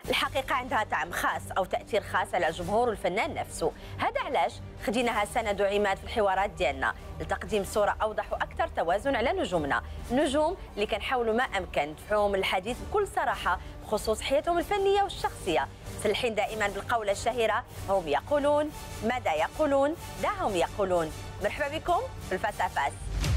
الحقيقة عندها طعم خاص أو تأثير خاص على الجمهور والفنان نفسه. هذا علاش خديناها سند وعماد في الحوارات ديالنا لتقديم صورة أوضح وأكثر توازن على نجومنا، النجوم اللي كنحاولوا ما أمكن ندفعوهم الحديث بكل صراحة بخصوص حياتهم الفنية والشخصية، مسلحين دائما بالقولة الشهيرة هم يقولون ماذا يقولون دعهم يقولون. مرحبا بكم في الفاسافاس.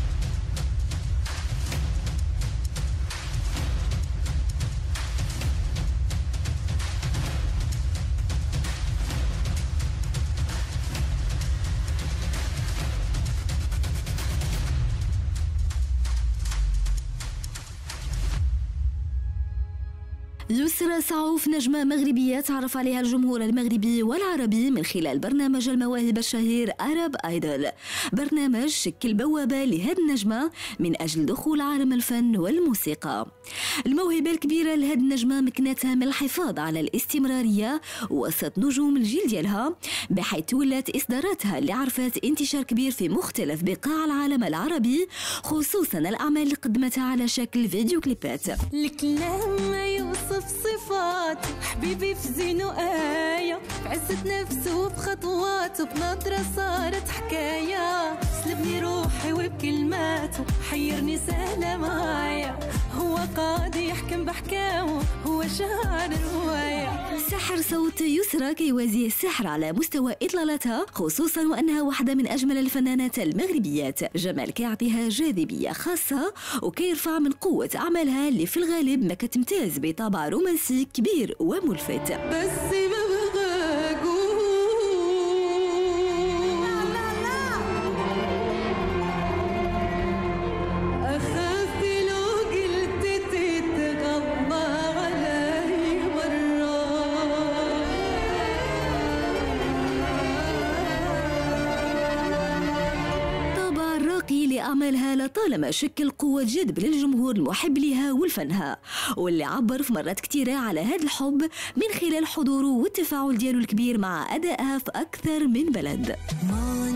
يسرى سعوف نجمة مغربية تعرف عليها الجمهور المغربي والعربي من خلال برنامج المواهب الشهير أرب آيدول. برنامج شكل بوابة لهذه النجمة من أجل دخول عالم الفن والموسيقى. الموهبة الكبيرة لهذه النجمة مكنتها من الحفاظ على الاستمرارية وسط نجوم الجيل ديالها، بحيث ولات إصداراتها اللي عرفت انتشار كبير في مختلف بقاع العالم العربي، خصوصا الأعمال اللي قدمتها على شكل فيديو كليبات. الكلام يوصف صفات حبيبي في زينو آية، بعزة نفسه بخطوات بنظرة صارت حكاية، سلبني روحي وبكلماته حيرني سهلة معايا، هو قاضي يحكم بحكامه هو شاعر رواية. سحر صوت يسرى كيوازي السحر على مستوى إطلالتها، خصوصا وأنها واحدة من أجمل الفنانات المغربيات، جمال كيعطيها جاذبية خاصة وكيرفع من قوة أعمالها اللي في الغالب ما كتمتاز بطابع رومانسي كبير وملفت. بس ما بغى أقول أخاف لو قلت تتغمى علي مرة. طابع الراقي لأعمالها لطالما شكل قوة جذب للجمهور المحب لها والفنها، واللي عبر في مرات كتيرة على هذا الحب من خلال حضوره والتفاعل ديالو الكبير مع أدائها في أكثر من بلد. ما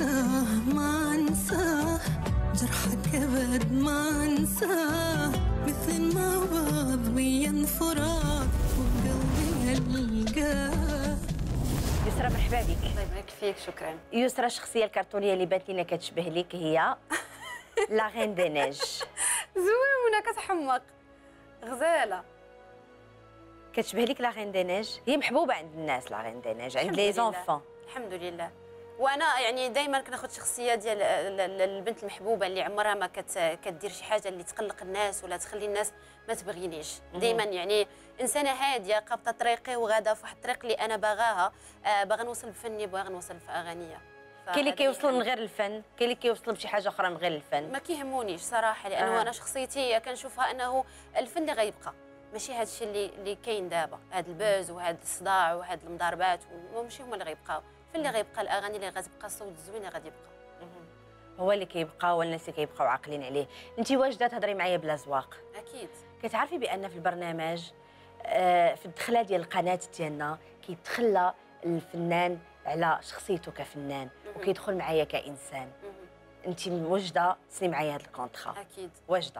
انساه جرحك أبد ما انساه، مثل ما بعض بينفرات وقلبي ألقاه. يسرى مرحبا بك. الله يبارك فيك، شكرا. يسرى الشخصية الكرتونية اللي بانت لنا كتشبه لك هي لا غين دي نيج. زوينة كتحمق غزالة. كتشبه لك لا غين دي نيج، هي محبوبة عند الناس لا غين دي نيج، عند لي زونفون. الحمد لله. وانا يعني دائما كناخذ شخصيه ديال البنت المحبوبه اللي عمرها ما كدير شي حاجه اللي تقلق الناس ولا تخلي الناس ما تبغينيش. دائما يعني انسانه هاديه قابطه طريقي وغاده في واحد الطريق اللي انا باغاها، باغا نوصل بفني، باغا نوصل في اغانيه. كاين اللي كيوصل من غير الفن، كاين اللي كيوصل بشي حاجه اخرى من غير الفن. ما كيهمونيش صراحه، لانه انا شخصيتي كنشوفها انه الفن اللي غيبقى، ماشي هذا الشيء اللي كاين دابا، هذا البوز وهذا الصداع وهذا المضاربات، ماشي هما اللي غيبقاو. اللي غيبقى الاغاني اللي غتبقى، الصوت الزوين اللي غادي يبقى هو اللي كيبقى، والناس اللي كيبقاو عاقلين عليه. انت واجده تهضري معايا بلا زواق. اكيد. كتعرفي بان في البرنامج في الدخله ديال القناه ديالنا كيتخلى الفنان على شخصيته كفنان وكيدخل معايا كانسان. انت واجده تسني معايا هذا الكونترا؟ اكيد واجده.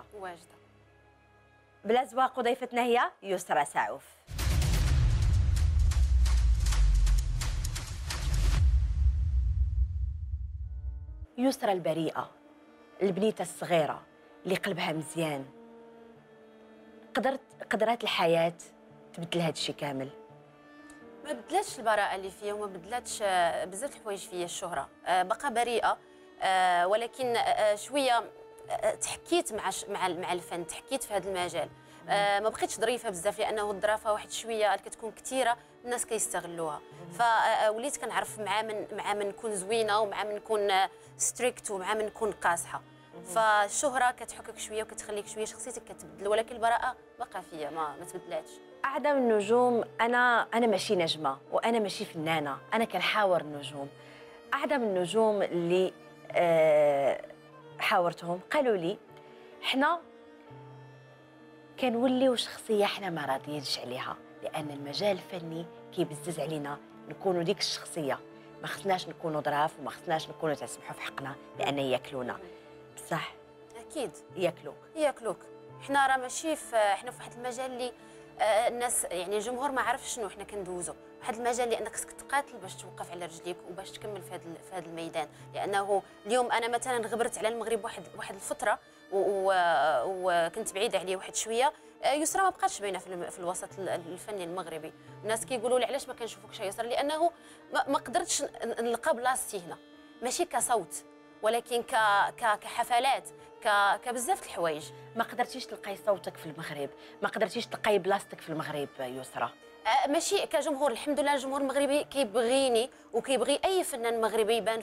بلا زواق. وضيفتنا هي يسرى سعوف. يسرى البريئة، البنيته الصغيرة اللي قلبها مزيان، قدرات الحياة تبدل هذا الشيء كامل. ما بدلاتش البراءة اللي فيا وما بدلاتش بزاف الحوايج فيا الشهرة، بقى بريئة، ولكن شوية تحكيت مع الفن، تحكيت في هذا المجال. ما بقيتش ظريفه بزاف، لانه الظرافه واحد شويه كتكون كثيره الناس كيستغلوها، فوليت كنعرف مع من نكون زوينه ومع من نكون ستريكت ومع من نكون قاصحه. فالشهره كتحكك شويه وكتخليك شويه شخصيتك كتبدل، ولكن البراءه باقا فيا ما تبدلاتش. اعظم النجوم، انا ماشي نجمه وانا ماشي فنانه، انا كنحاور النجوم. اعظم النجوم اللي حاورتهم قالوا لي حنا كنوليو شخصيه حنا ما راضيينش عليها، لان المجال الفني كيبزز علينا نكونوا ديك الشخصيه، ما خصناش نكونوا ظراف وما خصناش نكونوا تسمحوا في حقنا لان ياكلونا. بصح اكيد ياكلوك. حنا راه ماشي حنا في واحد المجال اللي الناس يعني الجمهور ما عرفش شنو حنا كندوزو واحد المجال اللي انك خصك تقاتل باش توقف على رجليك وباش تكمل في هذا الميدان. لانه اليوم انا مثلا غبرت على المغرب واحد الفتره وكنت بعيده عليه واحد شويه. يسرى ما بقاتش باينه في الوسط الفني المغربي. الناس كيقولوا لي علاش ما كنشوفوكش يا يسرى، لانه ما قدرتش نلقى بلاصتي هنا، ماشي كصوت ولكن كحفلات كبزاف د الحوايج. ما قدرتيش تلقاي صوتك في المغرب، ما قدرتيش تلقاي بلاصتك في المغرب يسرى؟ ماشي كجمهور، الحمد لله الجمهور المغربي كيبغيني وكيبغي اي فنان مغربي يبان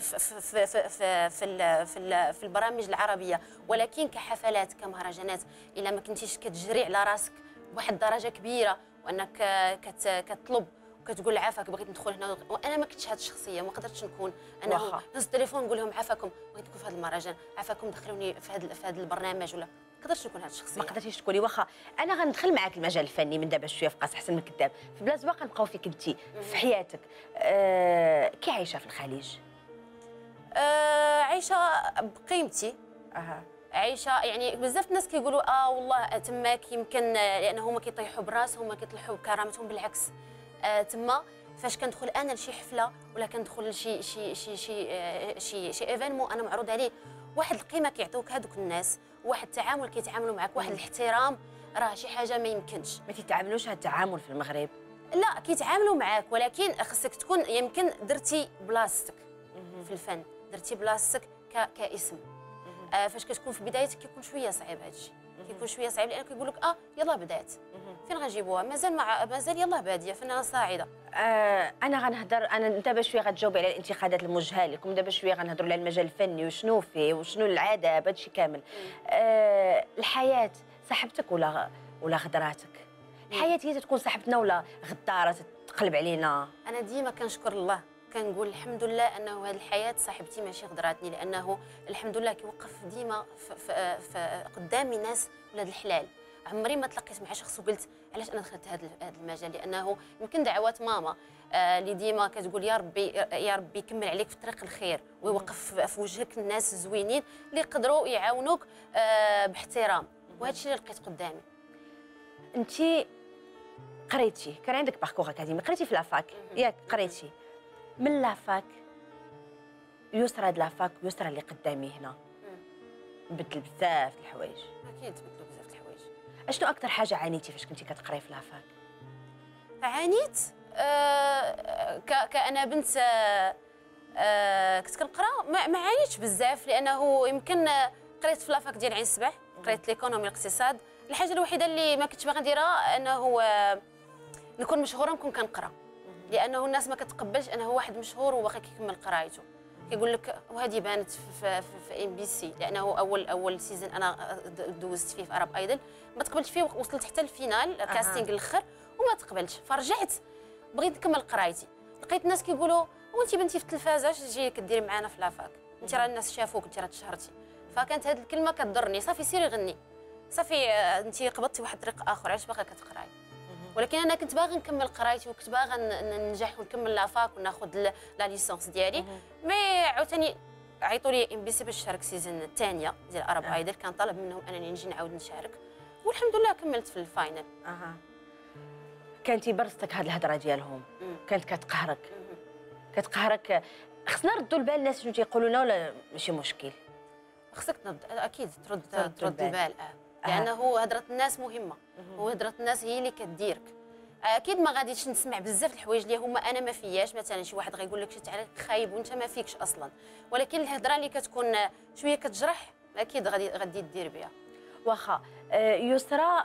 في البرامج العربيه، ولكن كحفلات كمهرجانات الا ما كنتيش كتجري على راسك بواحد الدرجه كبيره وانك كتطلب وكتقول عافاك بغيت ندخل هنا، وانا ما كنتش هذه الشخصيه، ما قدرتش نكون انا نهز التليفون نقول لهم عافاكم بغيت نكون في هذا المهرجان، عافاكم دخلوني في هذا البرنامج، ولا ما قدرتش نكون هذه الشخصيه. ما قدرتيش تقولي واخا انا غندخل معاك المجال الفني من دابا شويه في قاص احسن من كذاب، في بلا زواق نبقاو فيك انت في حياتك. كي عايشه في الخليج؟ عايشه بقيمتي. عايشه يعني بزاف الناس كيقولوا والله تماك يمكن لانه هما كيطيحوا براسهم، ما كيطيحوا بكرامتهم، بالعكس تما فاش كندخل انا لشي حفله ولا كندخل لشي ايفينمون انا معروض عليه، واحد القيمه كيعطيوك هذوك الناس، واحد التعامل كيتعاملوا معك، واحد الاحترام، راه شي حاجه ما يمكنش. ما تيتعاملوش هذا التعامل في المغرب؟ لا كيتعاملوا معك، ولكن خصك تكون يمكن درتي بلاصتك في الفن، درتي بلاصتك كاسم. فاش كتكون في بدايتك كيكون شويه صعيب هذا الشيء، كيكون شويه صعيب لانه كيقول لك يلاه بدات، فين غنجيبوها؟ مازال يلاه باديه فنانه صاعده. انا غنهضر، انا دابا شويه غتجاوبي على الانتقادات الموجهه لكم، دابا شويه غنهضروا على المجال الفني وشنو فيه وشنو العذاب هادشي كامل. الحياه صاحبتك ولا غدراتك؟ الحياه هي تكون صاحبتنا ولا غداره تقلب علينا؟ انا ديما كنشكر الله، كنقول الحمد لله انه هذه الحياه صاحبتي ماشي غدراتني، لانه الحمد لله كيوقف ديما في قدامي ناس ولاد الحلال. عمري ما تلقيت مع شخص وقلت علاش انا دخلت هذا المجال، لانه يمكن دعوات ماما اللي ديما كتقول يا ربي يكمل عليك في طريق الخير ويوقف في وجهك الناس الزوينين اللي يقدروا يعاونوك باحترام، وهذا الشيء اللي لقيت قدامي. انت قريتي، كان عندك باركور اكاديمي، قريتي في لافاك ياك؟ قريتي من لافاك يسرى د لافاك ويسرى اللي قدامي هنا بدل بزاف الحوايج. اكيد بدلوا بزاف الحوايج. اشنو اكثر حاجه عانيتي فاش كنتي كتقراي في لافاك؟ عانيت كأنا بنت كنت كنقرا، ما عانيتش بزاف، لانه يمكن قريت في لافاك ديال عين السبع، قريت ليكونومي الاقتصاد. الحاجه الوحيده اللي ما كنتش باغا نديرها انه نكون مشهوره نكون كنقرا، لانه الناس ما كتقبلش انه واحد مشهور وباقي كيكمل قرايته، كيقول لك وهذه بانت في ام بي سي، لانه اول سيزون انا دوزت فيه في ارب ايدل ما تقبلتش فيه، وصلت حتى الفينال كاستينغ الاخر وما تقبلتش، فرجعت بغيت نكمل قرايتي. لقيت الناس كيقولوا وانت بنتي في التلفازه اش تجي كديري معنا في لافاك، انت راه الناس شافوك، انت راه تشهرتي. فكانت هذه الكلمه كضرني، صافي سيري غني، صافي انت قبضتي واحد الطريق اخر، علاش باغا كتقراي؟ ولكن انا كنت باغا نكمل قرايتي وكنت باغا ننجح ونكمل لافاك وناخذ لا ليسونس ديالي. مي عاوتاني عيطوا لي ام بي سي باش نشارك السيزون الثانيه ديال ارب ايدل، كان طلب منهم انني نجي نعاود نشارك، والحمد لله كملت في الفاينل. كانتي برصتك هاد الهضره ديالهم كانت كتقهرك خصنا نردوا البال الناس شنو تيقولوا لنا ولا ماشي مشكل؟ خصك اكيد ترد البال لانه هضره الناس مهمه، وهضره الناس هي اللي كديرك. اكيد ما غاديش نسمع بزاف الحوايج اللي هما انا ما فياش، مثلا شي واحد غيقول لك شي تعريق خايب وانت ما فيكش اصلا، ولكن الهضره اللي كتكون شويه كتجرح اكيد غادي دير بها. واخا يسرى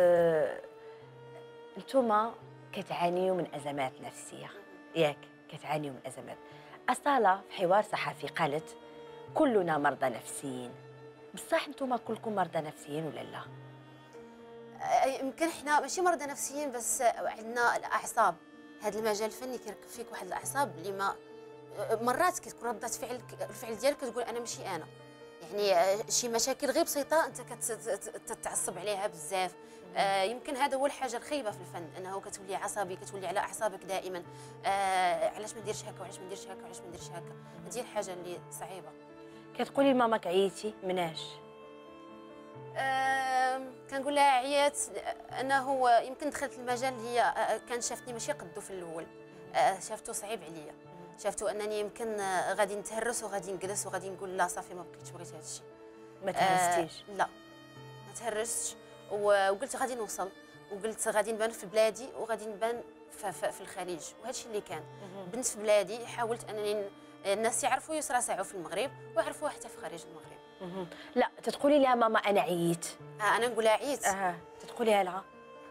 نتوما كتعانيوا من ازمات نفسيه ياك؟ كتعانيوا من ازمات. أصالة في حوار صحفي قالت كلنا مرضى نفسيين، بصح نتوما كلكم مرضى نفسيين ولا لا؟ يمكن احنا ماشي مرضى نفسيين، بس عندنا الاعصاب. هذا المجال الفني كيركب فيك واحد الاعصاب اللي ما مرات كتكون ردة الفعل ديالك كتقول انا ماشي انا، يعني شي مشاكل غير بسيطه انت كتتعصب عليها بزاف. يمكن هذا هو الحاجه الخايبه في الفن، انه كتولي عصبي، كتولي على اعصابك دائما. علاش ما نديرش هكا وعلاش ما نديرش هكا وعلاش ما نديرش هكا، هذه الحاجه اللي صعيبه. كتقولي لماماك عييتي مناش؟ كنقول لها عيات انه يمكن دخلت المجال، هي كان شافتني ماشي قدو في الاول، شافته صعيب عليا، شافته انني يمكن غادي نتهرس وغادي نجلس وغادي نقول لا صافي ما بقيتش بغيت هذا الشيء. ما تهرستيش؟ لا ما تهرستش، وقلت غادي نوصل، وقلت غادي نبان في بلادي وغادي نبان في الخليج، وهذا الشيء اللي كان. بنت في بلادي، حاولت انني الناس يعرفوا يسرى ساعه في المغرب ويعرفوها حتى في خارج المغرب. لا تتقولي لها ماما انا عييت؟ انا نقول لها عييت. تتقوليها لها؟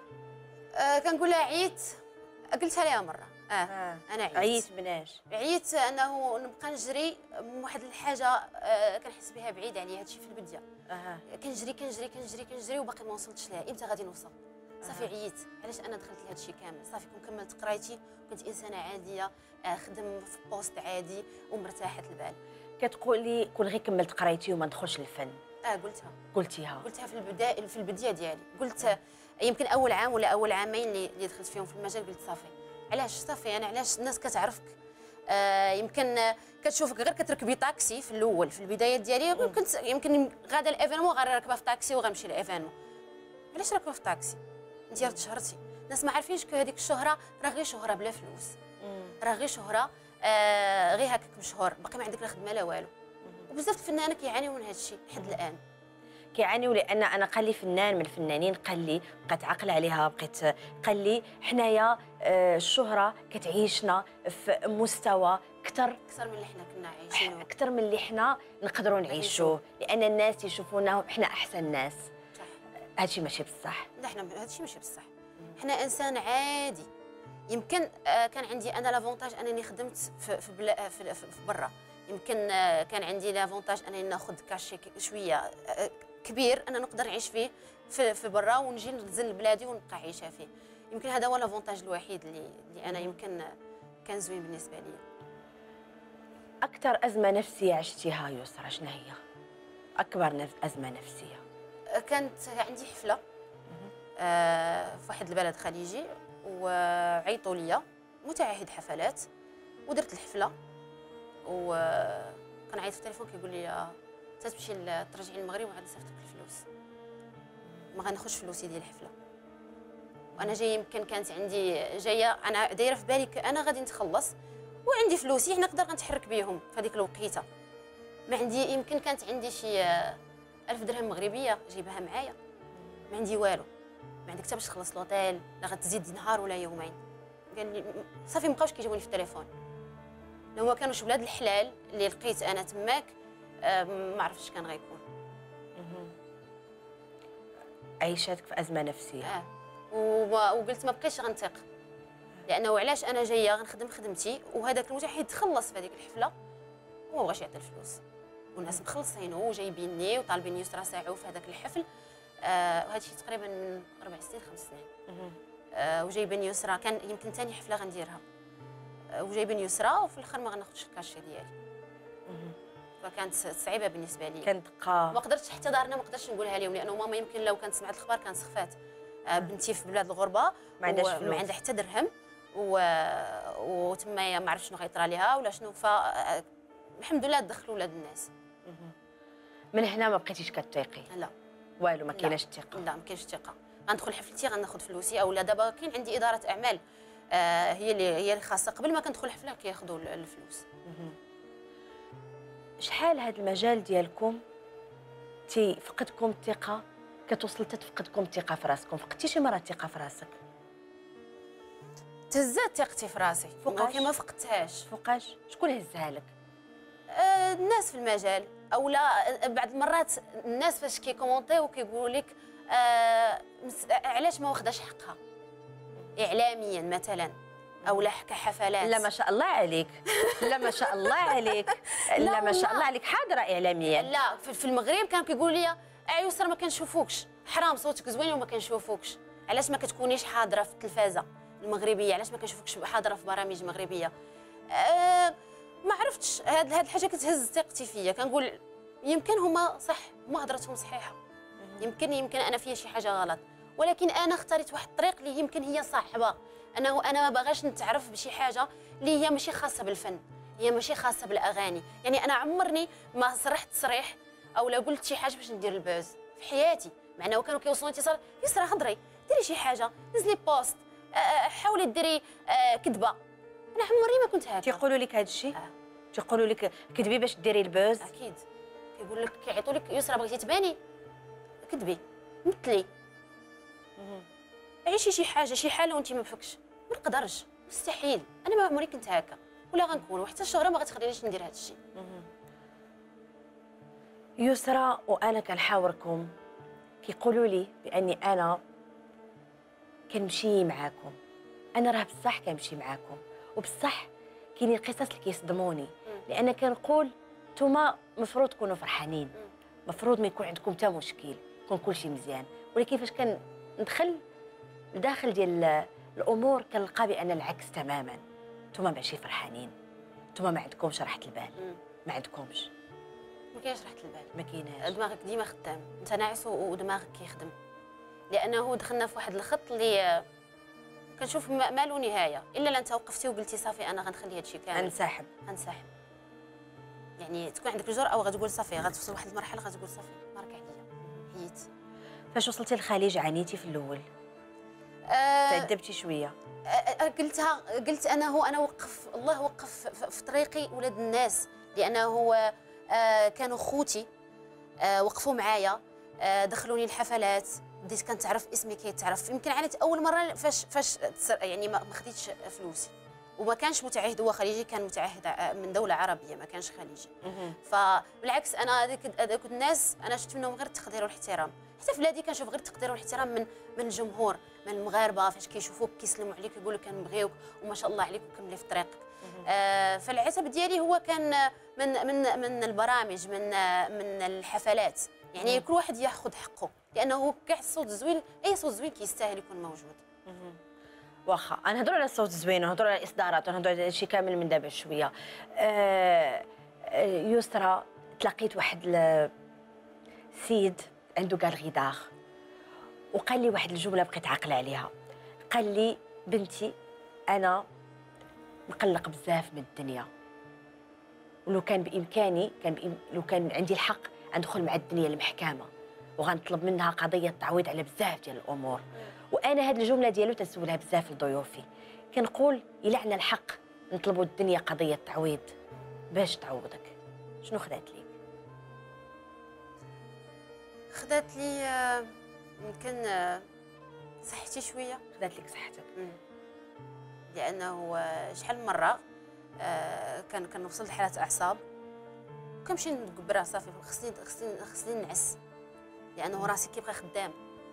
كنقول لها عييت، قلتها لها مره. انا عييت مناش؟ عييت انه نبقى نجري واحد الحاجه كنحس بها بعيد عليا، هادشي في البدايه. كنجري كنجري كنجري كنجري وباقي ما وصلتش لها. امتى غادي نوصل؟ صافي عييت. علاش انا دخلت لهذا الشيء كامل؟ صافي كون كملت قرايتي كنت انسانه عاديه، خدم في بوست عادي ومرتاحه البال. كتقولي كون غير كملت قرايتي وما ندخلش للفن؟ قلتها في البدايه ديالي. قلت يمكن اول عام ولا اول عامين اللي دخلت فيهم في المجال، قلت صافي علاش صافي انا علاش الناس كتعرفك، يمكن كتشوفك غير كتركبي طاكسي في الاول في البدايات ديالي، يمكن غادا الايفينمون غير راكبه في طاكسي وغنمشي للايفينمون. علاش راكبه في طاكسي؟ انت تشهرتي، الناس ما عارفينش هذيك الشهره راه غير شهره بلا فلوس، راه غير شهره غير هكاك مشهور، باقي ما عندك لا خدمه لا والو. وبزاف الفنانين كيعانيو من هذا الشيء لحد الان، كيعانيو. لان انا قال لي فنان من الفنانين قال لي، بقيت عاقله عليها، قال لي حنايا الشهره كتعيشنا في مستوى اكثر من اللي حنا كنا عايشينه، اكثر من اللي حنا نقدروا نعيشوه، لان الناس يشوفونا حنا احسن ناس. هادشي ماشي بصح. لا حنا هادشي ماشي بصح، حنا انسان عادي. يمكن كان عندي انا لافونتاج انني خدمت في برا، يمكن كان عندي لافونتاج انني ناخذ كاشي شويه كبير انا نقدر نعيش فيه في برا ونجي ننزل لبلادي ونبقى عايشه فيه. يمكن هذا هو لافونتاج الوحيد اللي انا يمكن كان زوين بالنسبه لي. اكثر ازمه نفسيه عشتيها يسرى شنو هي؟ اكبر ازمه نفسيه؟ كانت عندي حفله في واحد البلد خليجي، وعيطوا لي متعهد حفلات، ودرت الحفله وكان عيط في التليفون كيقول لي تتمشي ترجعي للمغرب وغادي نصيفط لك الفلوس، ما غناخذش فلوسي ديال الحفله. وانا جايه يمكن كانت عندي جايه انا دايره في بالي انا غادي نتخلص وعندي فلوسي نقدر نتحرك بهم في هذيك الوقيته. ما عندي، يمكن كانت عندي شي 1000 درهم مغربيه جايبها معايا، ما عندي والو، ما عندك حتى باش تخلص لوطيل، لا غتزيد نهار ولا يومين. قال لي صافي مابقاوش كيجاوني في التليفون. لو ما كانوش بلاد الحلال اللي لقيت انا تماك ما عرفتش كان غيكون. عيشتك في ازمه نفسيه. وقلت ما بقيتش غنثق، لانه علاش انا جايه غنخدم خدمتي وهذاك المتعهد تخلص في هذيك الحفله وما بغاش يعطي الفلوس، والناس مخلصين وجايبيني وطالبين يسرى ساعو في هذاك الحفل. وهذا الشيء تقريبا من 4 سنين 5 سنين. وجايبين يسرى، كان يمكن ثاني حفله غنديرها، وجايبين يسرى وفي الاخر ما غناخذش الكاشي ديالي. فكانت صعيبه بالنسبه لي، كانت دقه ما قدرتش حتى دارنا ما قدرتش نقولها لهم، لانه ماما يمكن لو كانت سمعت الاخبار كانت سخفات. بنتي في بلاد الغربه ما عندهاش فلوس، ما عندها حتى درهم، وتما ما عرفت شنو غيطرى ليها ولا شنو. الحمد لله دخلوا ولاد الناس. من هنا ما بقيتيش كتيقي؟ لا والو، ما كايناش الثقه. لا ما كاينش الثقه. غندخل حفلتي غناخذ فلوسي، او لا دابا كاين عندي اداره اعمال هي اللي خاصه قبل ما كندخل الحفله كياخذوا الفلوس. شحال هذا المجال ديالكم فقدكم الثقه، كتوصل تفقدكم الثقه في راسكم؟ فقدتي شي مره الثقه في راسك؟ تهزات ثقتي في راسي، فوقاش؟ ما فقدتهاش. فوقاش؟ شكون هزها لك؟ الناس في المجال، او لا بعض المرات الناس فاش كيكومونطيو وكيقولوا لك علاش ما واخداش حقها اعلاميا مثلا، او لا كحفلات. لا ما شاء الله عليك، لا ما شاء الله عليك، لا ما شاء الله عليك، حاضره اعلاميا. لا في المغرب كانوا كيقولوا لي يسرى ما كنشوفوش، حرام صوتك زوين وما كنشوفوكش، علاش ما كتكونيش حاضره في التلفازه المغربيه، علاش ما كنشوفكش حاضره في برامج مغربيه. ما عرفتش، هاد الحاجه كتهز ثقتي فيا، كنقول يمكن هما صح، هما هضرتهم صحيحه، يمكن انا فيا شي حاجه غلط، ولكن انا اختاريت واحد الطريق اللي يمكن هي صعبه. انا ما باغاش نتعرف بشي حاجه اللي هي ماشي خاصه بالفن، هي ماشي خاصه بالاغاني. يعني انا عمرني ما صرحت تصريح او لا قلت شي حاجه باش ندير البوز في حياتي، مع انه كانوا كيوصلوا اتصال يسرا هضري ديري شي حاجه نزلي بوست حاولي ديري كذبه. انا عمري ما كنت هكا. تيقولوا لك هذا الشيء؟ تيقولوا لك كذبي باش ديري البوز؟ اكيد كيقول لك كيعيطوا لك يسرا بغيتي تباني كذبي مثلي عيشي شي حاجه شي حاله وانت ما فكش. ما نقدرش مستحيل. انا ما عمري كنت هكا ولا غنكون وحتى الشهره ما غتخلينيش ندير هذا الشيء. يسرا وانا كنحاوركم كيقولوا لي باني انا كنمشي معاكم، انا راه بصح كنمشي معاكم وبصح كاينين قصص اللي كيصدموني لان كنقول نتوما مفروض تكونوا فرحانين، مفروض ما يكون عندكم حتى مشكل، يكون كلشي مزيان، ولكن فاش كندخل لداخل ديال الامور كنلقى بان العكس تماما. نتوما ماشي فرحانين، نتوما ما عندكمش راحه البال، ما عندكمش. ما كاينش راحه البال، ما كايناش. دماغك ديما خدام، انت ناعس ودماغك كيخدم، لانه دخلنا في واحد الخط اللي كنشوف ما له نهايه الا لا انت وقفتي وقلتي صافي انا غنخلي هذا الشيء كامل غنسحب. يعني تكون عندك الجرأه وغتقول صافي غتوصل لواحد المرحله غتقول صافي بارك عليا حيت. فاش وصلتي للخليج عانيتي في الاول؟ تعذبتي شويه؟ قلت انا وقف الله وقف في طريقي ولاد الناس، لانه هو كانوا خوتي وقفوا معايا، دخلوني الحفلات، بديت كنتعرف اسمي كيتعرف. يمكن عانيت اول مره فاش يعني ما خديتش فلوسي وما كانش متعهد هو خليجي، كان متعهد من دوله عربيه ما كانش خليجي. فبالعكس انا هذوك الناس انا شفت منهم غير التقدير والاحترام. حتى في بلادي كنشوف غير التقدير والاحترام من الجمهور، من المغاربه، فاش كيشوفوك كيسلموا عليك يقولوا كنبغيوك وما شاء الله عليك وكملي في طريقك. فالعتب ديالي هو كان من البرامج، من الحفلات، يعني كل واحد ياخذ حقه، لانه كاع الصوت الزوين، اي صوت زوين كيستاهل يكون موجود. واخا نهضروا على الصوت الزوين ونهضروا على الاصدارات ونهضروا على هادشي كامل من دابا شويه. يسرا تلاقيت واحد السيد عنده كالغي داخ وقال لي واحد الجمله بقيت عاقله عليها. قال لي بنتي انا مقلق بزاف من الدنيا، ولو كان بامكاني لو كان عندي الحق غندخل مع الدنيا المحكمه وغنطلب منها قضيه تعويض على بزاف ديال الامور. وانا هذه الجمله ديالو تنسولها بزاف لضيوفي، كنقول الا عندنا الحق نطلبوا الدنيا قضيه تعويض باش تعوضك، شنو خدات ليك؟ خدات لي يمكن صحتي شويه. خدات لك صحتك؟ لانه شحال من مره كنوصل لحالات اعصاب كنمشي نقبرها صافي، خصني نعس، لانه راسي كيبقى خدام.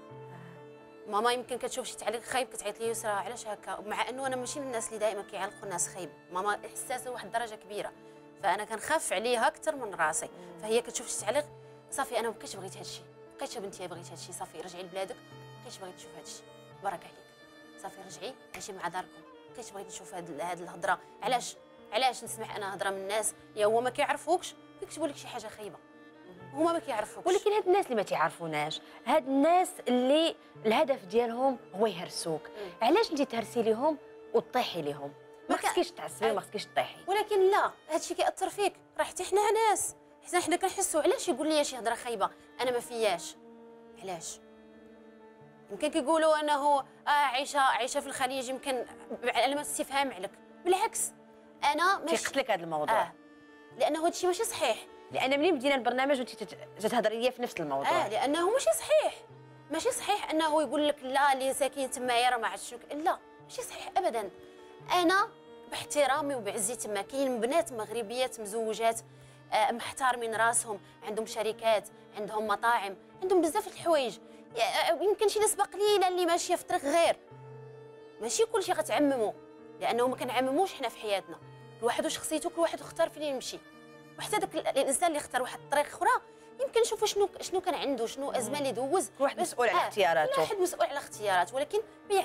ماما يمكن كتشوف شي تعليق خايب كتعيط لي يسرا علاش هكا، مع انه انا ماشي من الناس اللي دائما كيعلقوا الناس خايب. ماما حساسه لواحد الدرجه كبيره، فانا كنخاف عليها اكثر من راسي. فهي كتشوف شي تعليق صافي انا مابقيتش بغيت هادشي، بقيتش بنتي بغيت هادشي، صافي رجعي لبلادك، مابقيتش بغيت نشوف هادشي، بارك عليك، صافي رجعي عيشي مع داركم، مابقيتش بغيت نشوف هاد الهضره. علاش نسمع انا هضره من الناس اللي هو ما كيعرفوكش كيكتبوا لك شي حاجه خايبه، هما ما كيعرفوكش. ولكن هاد الناس اللي ما تعرفوناش، هاد الناس اللي الهدف ديالهم هو يهرسوك، علاش انت تهرسي ليهم وتطيحي ليهم؟ ما خصكيش تعصبي وما خصكيش تطيحي. ولكن لا، هادشي كيأثر فيك، راه حتى حنا ناس، حنا كنحسوا علاش يقول لي شي هضره خايبه انا ما فياش. علاش؟ يمكن كيقولوا انه عايشه في الخليج، يمكن علامه استفهام عليك. بالعكس انا ماشي كيقتلك هذا الموضوع. لانه هادشي ماشي صحيح. لان ملي بدينا البرنامج وانت تهضري ليا في نفس الموضوع. لانه ماشي صحيح انه يقول لك لا اللي ساكنين تمايا راه ما عرفتش، لا ماشي صحيح ابدا. انا باحترامي وبعزي تما كاين بنات مغربيات مزوجات محترمين راسهم، عندهم شركات، عندهم مطاعم، عندهم بزاف د الحوايج. يمكن شي نسبه قليله اللي ماشيه في طريق غير، ماشي كلشي غتعممو، لانه ما كنعمموش حنا في حياتنا. كل واحد وشخصيته، كل واحد اختار فين يمشي، وحتى داك الانسان اللي اختار واحد الطريق اخرى يمكن نشوفوا شنو كان عنده، شنو ازمه اللي دوز. كل واحد مسؤول على اختياراته. كل واحد مسؤول على اختياراته، ولكن ما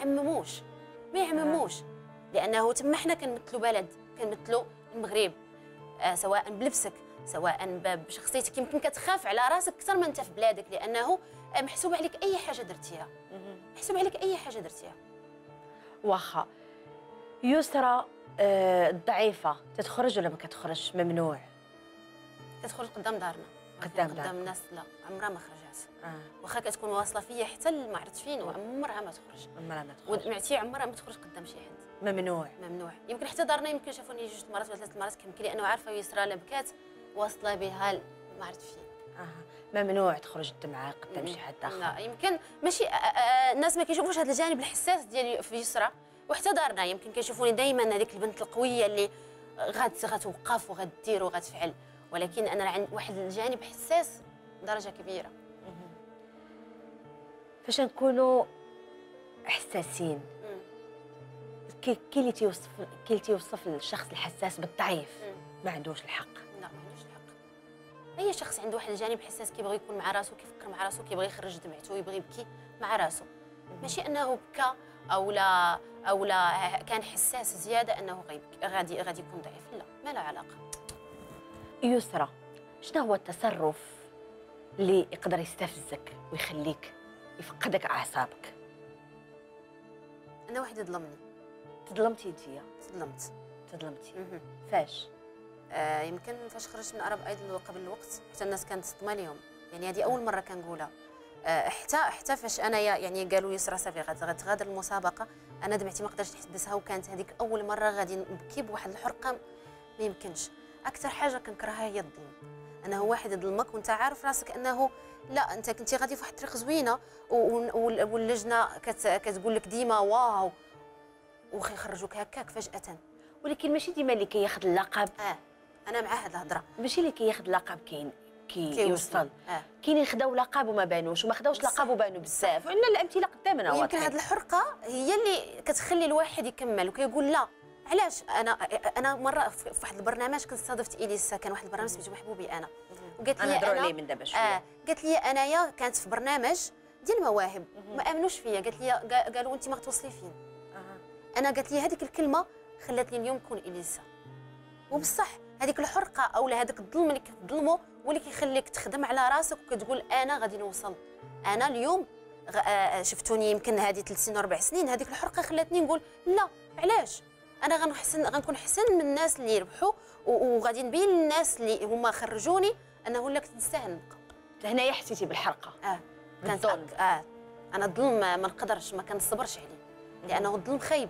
يعمموش لانه تما حنا كنمثلوا بلد، كنمثلوا المغرب، سواء بلبسك سواء بشخصيتك. يمكن كتخاف على راسك اكثر من انت في بلادك، لانه محسوب عليك اي حاجه درتيها. واخا يسرا الضعيفه تتخرج ولا ما كتخرج؟ ممنوع تدخل قدام دارنا، قدام الناس لا، عمرها ما خرجت. الراس. واخا كتكون واصله فيا حتى ما عرفت فين وعمرها ما تخرج. عمرها ما تخرج. ودمعتي عمرها ما تخرج قدام شي حد. ممنوع. ممنوع. يمكن حتى دارنا يمكن شافوني 2 مرات ولا 3 مرات كيمكن لي انه عارفه يسرى لا بكات واصله بها ما عرفت فين. ممنوع تخرج الدمعه قدام شي حد اخر. لا يمكن ماشي الناس ما كيشوفوش هذا الجانب الحساس ديالي في يسرى، وحتى دارنا يمكن كيشوفوني دائما هذيك البنت القويه اللي غتوقف وغدير وغتفعل، ولكن انا عندي واحد الجانب حساس درجه كبيره. فاش نكونوا حساسين كي اللي تيوصف الشخص الحساس بالضعيف ما عندوش الحق. لا ما عندوش الحق. اي شخص عنده واحد الجانب حساس كيبغي يكون مع راسو، كيفكر مع راسو، كيبغي يخرج دمعته، يبغي يبكي مع راسو، ماشي انه بكى او لا كان حساس زياده انه غادي يكون ضعيف. لا ما له علاقه. يسرى، شنو هو التصرف اللي يقدر يستفزك ويخليك يفقدك اعصابك؟ انا واحد ظلمني. تظلمتي انتيا؟ تظلمتي. فاش؟ يمكن فاش خرجت من عرب ايدل قبل الوقت، حتى الناس كانت تصدم اليوم، يعني هذه اول مره كنقولها. حتى فاش انا يعني قالوا يسرى صافي غتغادر المسابقه، انا دمعتي ما قدرتش نحبسها، وكانت هذيك اول مره غادي نبكي بواحد الحرقه ما يمكنش. اكثر حاجه كنكرهها هي الظلم، انه واحد يظلمك وانت عارف راسك انه لا انت كنتي غادي في واحد الطريق زوينه واللجنه كتقول لك ديما واو ويخرجوك هكاك فجاه. ولكن ماشي ديما اللي كياخذ اللقب. انا مع هاد الهضره، ماشي اللي كياخذ اللقب كيوصل. كاينين خداو لقب وما بانوش، وما خداوش لقب وبانوا بزاف، وعندنا الامثله قدامنا. يمكن هاد الحرقه هي اللي كتخلي الواحد يكمل وكيقول لا علاش. انا مره في واحد البرنامج كنت استضفت اليسا، كان واحد البرنامج سميتو محبوبي انا، وقالت لي انا من دابا شويه قالت لي انايا كانت في برنامج ديال المواهب ما امنوش فيا، قالت لي قالوا انت ما غتوصلي فين. انا قالت لي هذيك الكلمه خلاتني اليوم نكون اليسا. وبصح هذيك الحرقه او هذاك الظلم اللي كتظلمه هو اللي كيخليك تخدم على راسك وكتقول انا غادي نوصل. انا اليوم شفتوني يمكن هذه 3 سنين و 4 سنين، هذيك الحرقه خلاتني نقول لا علاش انا غنكون احسن من الناس اللي يربحوا، وغادي نبين للناس اللي هما خرجوني انه لا كنت نستاهل نبقى. هنايا حسيتي بالحرقه. كانت انا الظلم ما نقدرش ما كنصبرش عليه لانه الظلم خايب.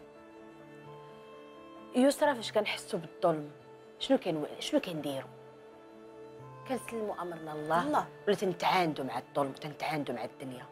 يسرى فاش كنحسوا بالظلم شنو كنديروا؟ كنسلموا امرنا الله ولا تنتعاندوا مع الظلم وتنتعاندوا مع الدنيا؟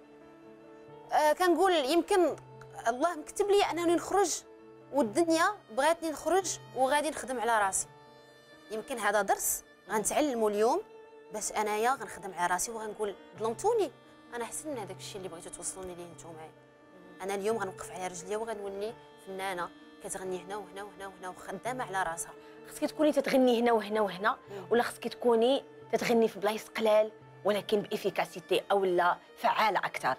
كنقول يمكن الله مكتب لي انني نخرج والدنيا بغاتني نخرج وغادي نخدم على راسي. يمكن هذا درس غنتعلمه اليوم باش انايا غنخدم على راسي وغنقول ظلمتوني، انا احسن من هذاك الشيء اللي بغيتو توصلوني ليه نتوما. انا اليوم غنوقف على رجليا وغنولي فنانه كتغني هنا وهنا وهنا وهنا وخدامه على راسها. خصك تكوني تتغني هنا وهنا وهنا، ولا خصك تكوني تتغني في بلايص قلال ولكن بافيكاسيتي او لا فعاله اكثر؟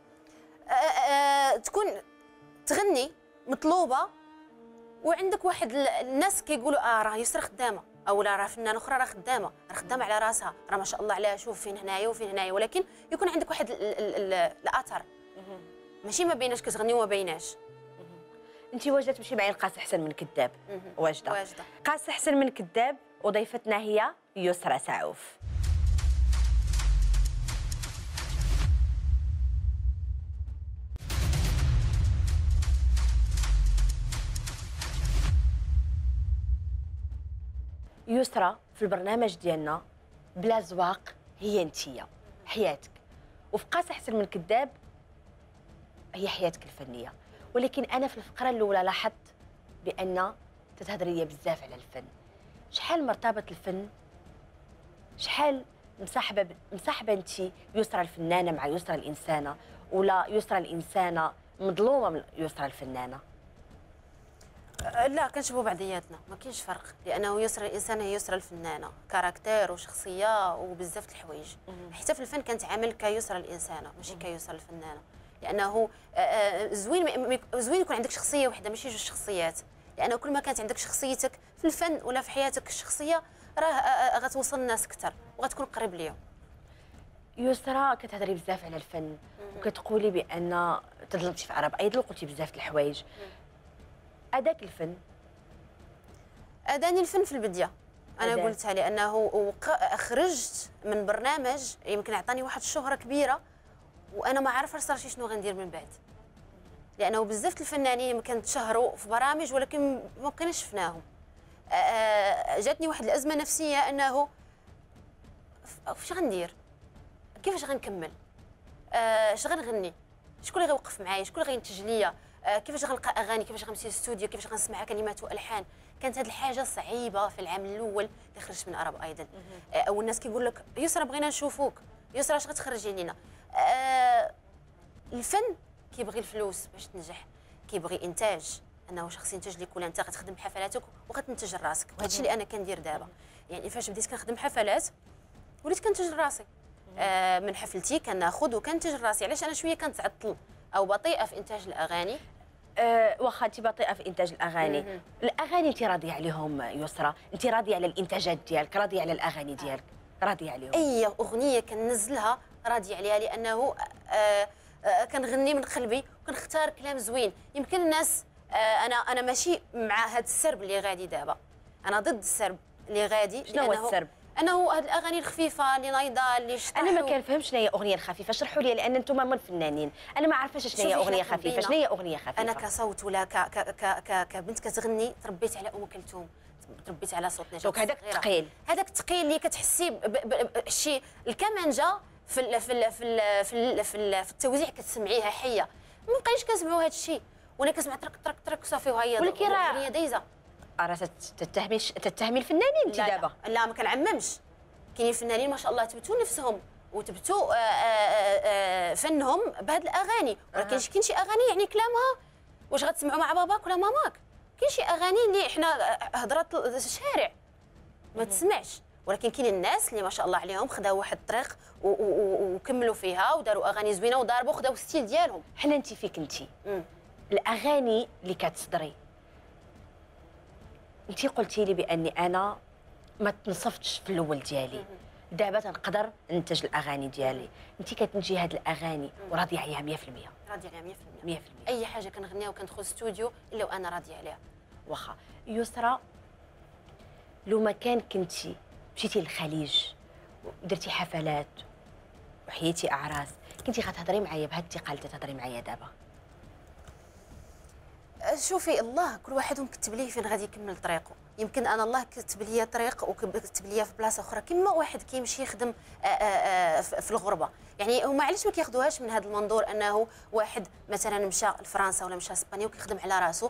تكون تغني مطلوبه وعندك واحد الناس كيقولوا راه يسرى خدامه، او لا راه فنانه اخرى راه خدامه على راسها، راه ما شاء الله عليها، شوف فين هنايا وفين هنايا، ولكن يكون عندك واحد الاثر، ماشي ما بيناش كتغني وما بيناش. انت واجده تمشي معايا لقاس احسن من كذاب. واجده قاس احسن من كذاب، وضيفتنا هي يسرى سعوف. يسرى في البرنامج ديالنا بلا زواق هي انتيا حياتك، وفي قاس احسن من كذاب هي حياتك الفنيه. ولكن انا في الفقره الاولى لاحظت بان تتهضري بزاف على الفن. شحال مرتبط الفن، شحال مصاحبه انت يسرى الفنانه مع يسرى الانسانه، ولا يسرى الانسانه مظلومه من يسرى الفنانه؟ لا كنشبهوا بعضياتنا، ما كاينش فرق، لانه يسرى الانسان هي يسرى الفنانه كاركتير وشخصيه وبزاف د الحوايج. حتى في الفن كنتعامل كيسرى الانسانه ماشي كيسرى الفنانه، لانه زوين يكون عندك شخصيه واحده ماشي جوج شخصيات، لانه كل ما كانت عندك شخصيتك في الفن ولا في حياتك الشخصيه راه غتوصل الناس اكثر وغتكون قريب ليهم. يسرى كتهضري بزاف على الفن وكتقولي بان تظلمتي في عرب ايضا، قلتي بزاف د الحوايج. اداك الفن؟ اداني الفن في البدايه انا قلتها لانه خرجت من برنامج يمكن اعطاني واحد الشهره كبيره وانا ما عارفه صار شنو غندير من بعد، لانه بزاف الفنانين يمكن تشهروا في برامج ولكن ما بقيناش شفناهم. جاتني واحد الازمه نفسيه انه فاش غندير، كيفاش غنكمل، اش غنغني، شكون اللي غيوقف معايا، شكون اللي غينتج ليا، كيفاش غنلقى اغاني، كيفاش غنمشي للاستوديو، كيفاش غنسمع كلمات والحان. كانت هذه الحاجه صعيبه في العام الاول اللي خرجت من ارب ايدل. او الناس كيقول لك يسرا بغينا نشوفوك، يسرا اش غتخرجي لينا. الفن كيبغي الفلوس باش تنجح، كيبغي انتاج، انه شخص ينتج لك ولا انت غتخدم حفلاتك وغتنتج لراسك. وهذا الشيء اللي انا كندير دابا. يعني فاش بديت كنخدم حفلات وليت كنتج لراسي. من حفلتي كناخذ وكنتج لراسي. علاش انا شويه كنتعطل او بطيئه في انتاج الاغاني. واخا انت بطيئه في انتاج الاغاني. الاغاني انت راضيه عليهم يسرا؟ انت راضيه على الانتاجات ديالك؟ راضيه على الاغاني ديالك؟ راضيه عليهم؟ اي اغنيه كننزلها راضيه عليها، لانه كنغني من قلبي وكنختار كلام زوين. يمكن الناس انا ماشي مع هذا السرب اللي غادي دابا، انا ضد السرب اللي غادي. شنو هو السرب؟ انه هاد الاغاني الخفيفه اللي نايضه اللي انا ما كنفهمش شنو هي اغنيه الخفيفه. شرحوا لي لان انتم من الفنانين، انا ما عارفاش شنو هي اغنيه خفيفه. شنو هي اغنيه خفيفه؟ انا كصوت ولا كبنت كتغني تربيت على ام كلثوم، تربيت على صوت نجاة. دونك هذاك الثقيل، هذاك الثقيل اللي كتحسي شي الكمانجه في التوزيع كتسمعيها حيه. ما بقيناش كنسمعوا هذا الشيء، وانا كنسمع طرق طرق طرق صافي وهي ولكن راه دايزه. راه تتهمي الفنانين انت دابا؟ لا ما كنعممش. كاينين فنانين ما شاء الله تبتوا نفسهم وتبتوا فنهم بهذه الاغاني، ولكن كاين شي اغاني يعني كلامها واش غتسمعوا مع باباك ولا ماماك. كاين شي اغاني اللي احنا هضرات الشارع ما تسمعش، ولكن كاين الناس اللي ما شاء الله عليهم خداو واحد الطريق وكملوا فيها وداروا اغاني زوينه وضربوا خداو الستيل ديالهم. حنا انت فيك انت الاغاني اللي كتصدري، انت قلتي لي باني انا ما تنصفتش في الاول ديالي، دابا تنقدر ننتج الاغاني ديالي. انت كتنتجي هاد الاغاني وراضيه عليها 100%؟ راضيه عليها 100%. اي حاجه كنغنيها وكندخل الاستوديو الا وانا راضيه عليها. واخا يسرا، لو ما كان كنتي مشيتي للخليج ودرتي حفلات وحييتي اعراس، كنتي غتهضري معايا بهاد الثقه اللي تهضري معايا دابا؟ شوفي الله كل واحد مكتب ليه فين غادي يكمل طريقه. يمكن انا الله كتب لي طريق وكتب لي في بلاصه اخرى، كما واحد كيمشي يخدم في الغربه. يعني هما علاش ما كياخذوهاش من هذا المنظور انه واحد مثلا مشى لفرنسا ولا مشى اسبانيا وكيخدم على راسه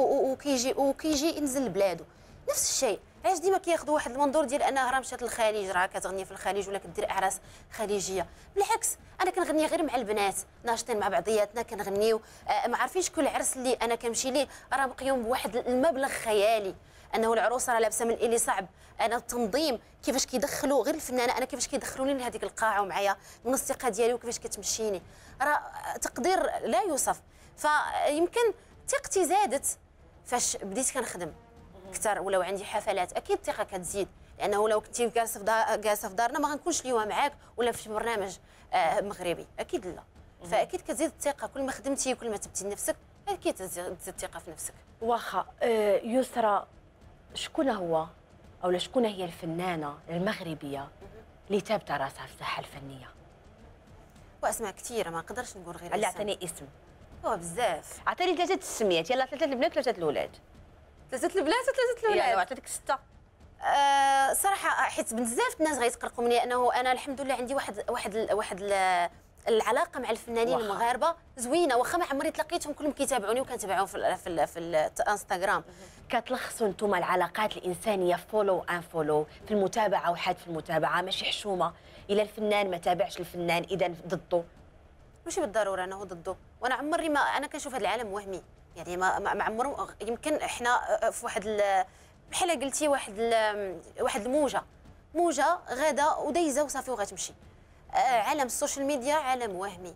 وكيجي ينزل لبلادو. نفس الشيء، علاش ديما كياخذوا واحد المنظور ديال انها راه مشات للخليج راه كتغني في الخليج ولا كدير اعراس خليجيه. بالعكس انا كنغني غير مع البنات ناشطين مع بعضياتنا كنغنيو. ما عارفينش كل عرس اللي انا كنمشي ليه راه مقيوم بواحد المبلغ خيالي، انه العروسه راه لابسه من اللي صعب. انا التنظيم كيفاش كيدخلوا غير الفنانه، انا كيفاش كيدخلوني لهذيك القاعه ومعايا من الثقه ديالي وكيفاش كتمشيني، راه تقدير لا يوصف. فيمكن ثقتي زادت فاش بديت كنخدم اكثر ولاو عندي حفلات. اكيد الثقه كتزيد، لانه لو كنتي جالسه في دارنا ما غنكونش اليوم معاك ولا في برنامج مغربي، اكيد لا. فاكيد كتزيد الثقه، كل ما خدمتي كل ما تبتي لنفسك اكيد تزيد الثقه في نفسك. واخا يسرا، شكون هو او شكون هي الفنانه المغربيه اللي ثابته راسها في الساحه الفنيه؟ واسماء كثيره ما نقدرش نقول غير اللي عطيني اسم. هو بزاف. عطيني 3 السميات، يلا 3 البنات 3 الاولاد. 3 البنات و3 الاولاد. يلا عطيتك 6. صراحه حيت بزاف الناس غيتقلقوا مني، انه انا الحمد لله عندي واحد العلاقه مع الفنانين المغاربه زوينه، واخا ما عمري تلاقيتهم كلهم كيتابعوني وكنتابعهم في الانستغرام. كتلخصوا انتم العلاقات الانسانيه فولو ان فولو، في المتابعه وحاد في المتابعه، ماشي حشومه. الا الفنان ما تابعش الفنان اذا ضده. ماشي بالضروره انه ضده، وانا عمري ما انا كنشوف هذا العالم وهمي. يعني ما عمره يمكن احنا في واحد بحال قلتي واحد الموجه غاده ودايزه وصافي وغتمشي. عالم السوشيال ميديا عالم وهمي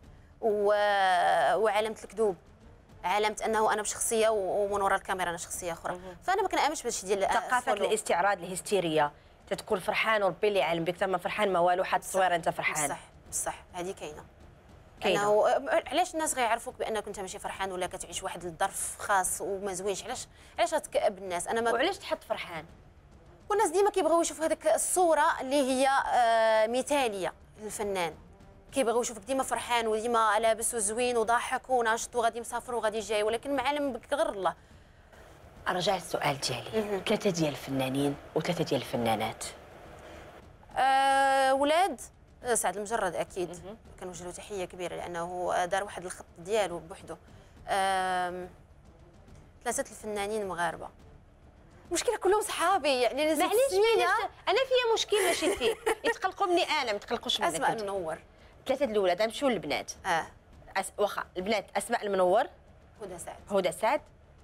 وعالم الكذوب، عالم انه انا بشخصيه ومن وراء الكاميرا انا شخصيه اخرى. فانا ما كنامنش بهادشي ديال ثقافه الاستعراض الهستيريه، تتكون فرحان وربي اللي يعلم بك، ما فرحان ما والو، حاط التصوير انت فرحان. بصح هذه كاينه. علاش الناس غيعرفوك بانك انت ماشي فرحان ولا كتعيش واحد الظرف خاص وما زوينش؟ علاش غتكئب الناس؟ انا ما وعلاش تحط فرحان؟ والناس ديما كيبغيو يشوفوا هذيك الصوره اللي هي مثاليه للفنان، كيبغيو يشوفك ديما فرحان وديما لابس وزوين وضاحك وناشط وغادي مسافر وغادي جاي، ولكن معلم بك غير الله. ارجع للسؤال ديالي، ثلاثه ديال الفنانين وثلاثه ديال الفنانات. ولاد سعد المجرد اكيد كنوجه له تحيه كبيره لانه دار واحد الخط ديالو بوحده. ثلاثه الفنانين مغاربه، المشكله كلهم صحابي يعني معليش انا فيها مشكل ماشي فيه، يتقلقوا مني انا ما تقلقوش منك. اسماء المنور. ثلاثه الاولاد نمشيو للبنات. واخا البنات اسماء المنور، هدى سعد. هدى سعد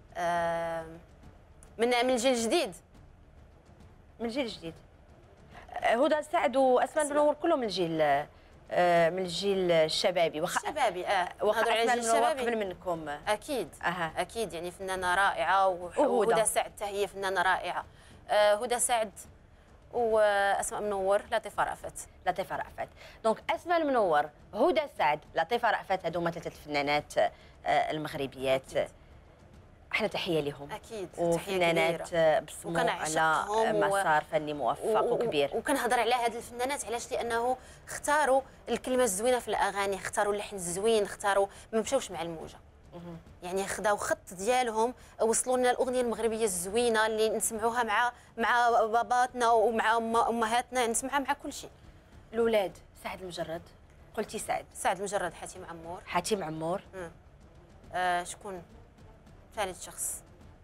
من الجيل الجديد. من الجيل الجديد. هدى سعد واسماء المنور كلهم من الجيل من الجيل الشبابي. واخا الشبابي واخا اسماء المنور قبل منكم. اكيد اكيد يعني فنانه رائعه، وهدى سعد حتى هي فنانه رائعه. هدى سعد واسماء منور لطيفه رأفت. لطيفه رأفت. دونك اسماء المنور، هدى سعد، لطيفه رأفت، هذوما ثلاثه الفنانات المغربيات. احنا تحيه لهم اكيد، وفنانات بصموا على مسار فني موفق وكبير. وكنهضر على هاد الفنانات علاش؟ لانه اختاروا الكلمه الزوينه في الاغاني، اختاروا اللحن الزوين، اختاروا ما مشاوش مع الموجه. يعني خداو خط ديالهم، وصلوا لنا الاغنيه المغربيه الزوينه اللي نسمعوها مع باباتنا ومع امهاتنا، نسمعها مع كل شيء. الاولاد سعد المجرد، قلتي سعد المجرد، حاتم عمور. حاتم عمور. شكون ثالث شخص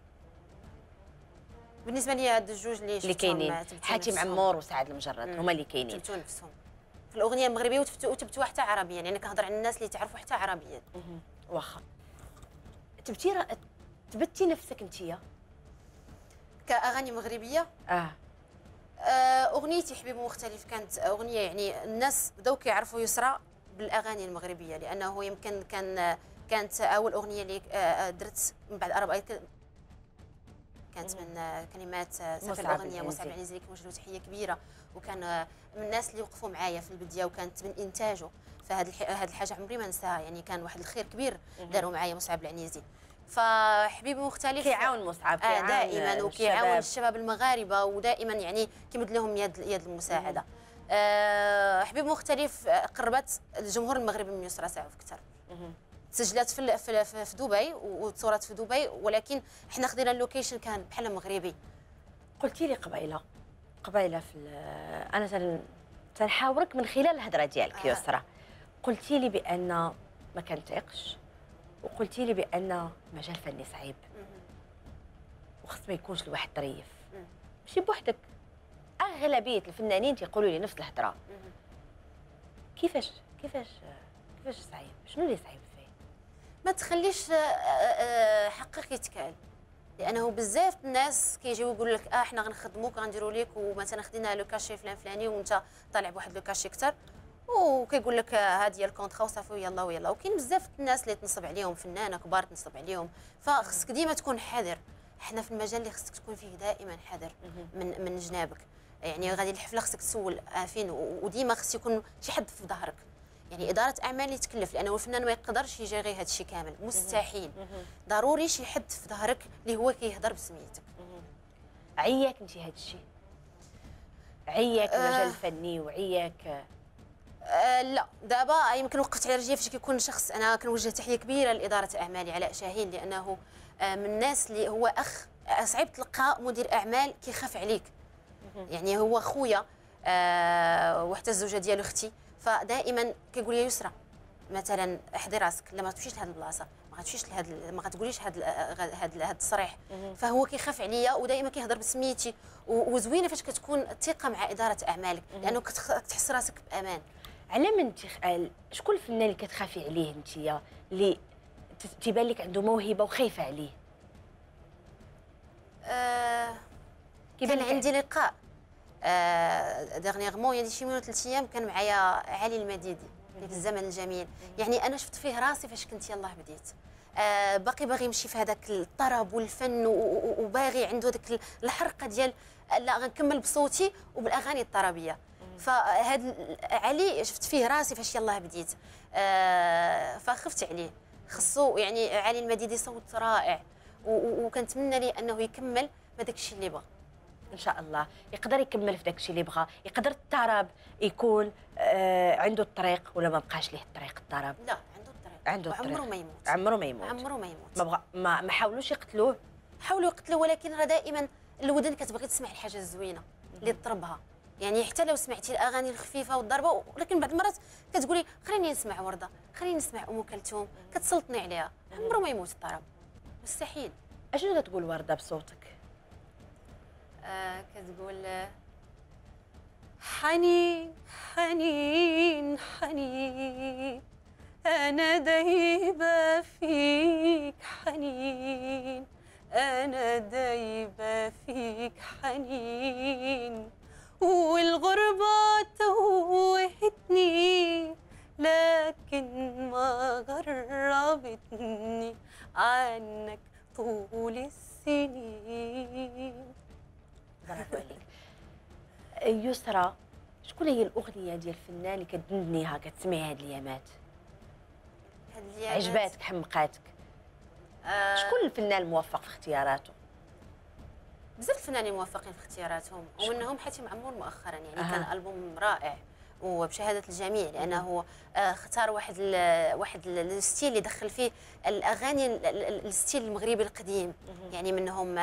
بالنسبه لي؟ هاد الجوج اللي كاينين، حاتم عمور وسعد المجرد هما اللي كاينين. تبتوا نفسهم في الاغنيه المغربيه وتبتوها حتى عربيا، يعني كنهضر على الناس اللي تعرفوا حتى عربيا. واخا تبتي نفسك انتيا كاغاني مغربيه؟ اغنيتي حبيب مختلف كانت اغنيه يعني الناس بداو كيعرفوا يسرى بالاغاني المغربيه، لانه يمكن كانت اول اغنيه اللي درت من بعد ارب ايت، كانت من كلمات سافر الاغنيه مصعب العنزي، كنوجه له تحيه كبيره، وكان من الناس اللي وقفوا معايا في البدايه، وكانت من انتاجه. فهاد الحاجه عمري ما ننساها، يعني كان واحد الخير كبير داروا معايا مصعب العنيزي. فحبيبي مختلف كيعاون مصعب، كيعاون دائما، وكيعاون الشباب المغاربه، ودائما يعني كيمد لهم يد المساعده. حبيب مختلف قربت الجمهور المغربي من يسرى سعوف اكثر. تسجلت في دبي وتصورت في دبي، ولكن حنا خدينا اللوكيشن كان بحال مغربي. قلتي لي قبيله انا تنحاورك من خلال الهضره ديالك يسرى. قلتي لي بان ما كنطيقش، وقلتي لي بان مجال فني صعيب وخص ما يكونش الواحد ظريف. ماشي بوحدك، اغلبيه الفنانين تيقولوا لي نفس الهضره. كيفاش صعيب؟ شنو اللي صعيب فيه؟ ما تخليش حقك يتكال، لانه بزاف الناس كيجيو يقول لك احنا غنخدموك غنديروا لك، ومثلا خدينا لو كاشي فلان فلاني وانت طالع بواحد لو كاشي اكثر، وكيقول لك هذه هي الكونطرا وصافي ويلا. وكاين بزاف الناس اللي تنصب عليهم، فنانه كبار تنصب عليهم، فخصك ديما تكون حذر. احنا في المجال اللي خصك تكون فيه دائما حذر من جنابك. يعني غادي الحفله خصك تسول فين، وديما خص يكون شي حد في ظهرك، يعني اداره اعمال اللي تكلف، لانه الفنان ما يقدرش يجي غير هذا الشيء كامل، مستحيل. ضروري شي حد في ظهرك اللي هو كيهضر بسميتك. عياك انت هذا الشيء؟ عياك المجال الفني وعياك؟ لا، دابا يمكن وقفت على رجلي فاش كيكون شخص. انا كنوجه تحيه كبيره لاداره اعمالي علاء شاهين، لانه من الناس اللي هو اخ صعيب تلقى مدير اعمال كيخاف عليك. يعني هو خويا وحتى الزوجه ديالو اختي، فدائما كيقول لي يسرى مثلا احضي راسك، لما تمشيش لهاد البلاصه ما غتمشيش ما غتقوليش هاد التصريح. فهو كيخاف عليا ودائما كيهضر بسميتي، وزوينه فاش كتكون الثقه مع اداره اعمالك، لانه كتحس راسك بامان. على من شكون الفنان اللي كتخافي عليه انت، اللي تيبان لك عنده موهبه وخايفه عليه؟ كان عندي لقاء ديغنيغمون، يعني شي 3 ايام، كان معايا علي المديدي في الزمن الجميل. يعني انا شفت فيه راسي فاش كنت يلاه بديت. باغي يمشي في هذاك الطرب والفن، وباغي عنده داك الحرقه ديال لا غنكمل بصوتي وبالاغاني الطربيه. فهاد علي شفت فيه راسي فاش يلاه بديت، فخفت عليه. خصو يعني علي المديدي صوت رائع، وكنتمنى ليه انه يكمل بهذاك الشيء اللي بغى. ان شاء الله يقدر يكمل في داكشي اللي بغى. يقدر الطرب يكون عنده الطريق ولا ما بقاش ليه الطريق الطرب؟ لا عنده الطريق، عنده الطريق، عمره ما يموت، عمره ما يموت، عمره ما يموت. ما بغى ما حاولوش يقتلوه؟ حاولوا يقتلوه، ولكن راه دائما الودن كتبغي تسمع الحاجه الزوينه اللي تطربها. يعني حتى لو سمعتي الاغاني الخفيفه والضربه، ولكن بعض المرات كتقولي خليني نسمع ورده، خليني نسمع ام كلثوم، كتسلطني عليها. عمره ما يموت الطرب، مستحيل. اشنو كتقول ورده بصوتك؟ كتقول حنين حنين حنين أنا دايبة فيك حنين، أنا دايبة فيك حنين، والغربة توهتني لكن ما غربتني عنك طول السنين. برافو عليك. يسرى، شكون هي الاغنيه ديال الفنان اللي كتدندنيها كتسمعيها هاد الايامات؟ عجباتك حمقاتك؟ شكون الفنان الموفق في اختياراته؟ بزاف الفنانين موفقين في اختياراتهم، ومنهم حاتم عمور مؤخرا. يعني كان البوم رائع وبشهاده الجميع، لانه اختار واحد الستيل اللي دخل فيه الاغاني الستيل المغربي القديم. يعني منهم